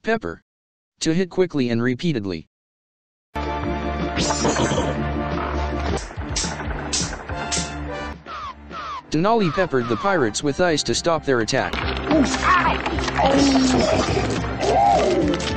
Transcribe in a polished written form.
Pepper. To hit quickly and repeatedly. Denali peppered the pirates with ice to stop their attack.